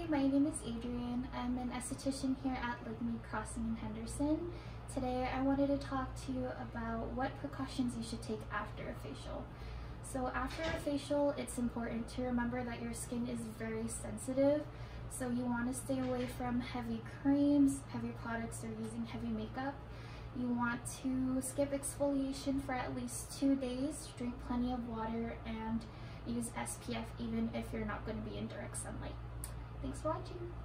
my name is Adrienne. I'm an esthetician here at Ligme Crossing in Henderson. Today I wanted to talk to you about what precautions you should take after a facial. So after a facial, it's important to remember that your skin is very sensitive, so you want to stay away from heavy creams, heavy products, or using heavy makeup. You want to skip exfoliation for at least 2 days, drink plenty of water, and use SPF even if you're not going to be in direct sunlight. Thanks for watching.